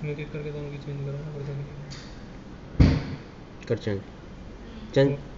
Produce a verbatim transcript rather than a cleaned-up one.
एक एक करके दोनों की चेंज करो ना, फिर कर चेंज चेंज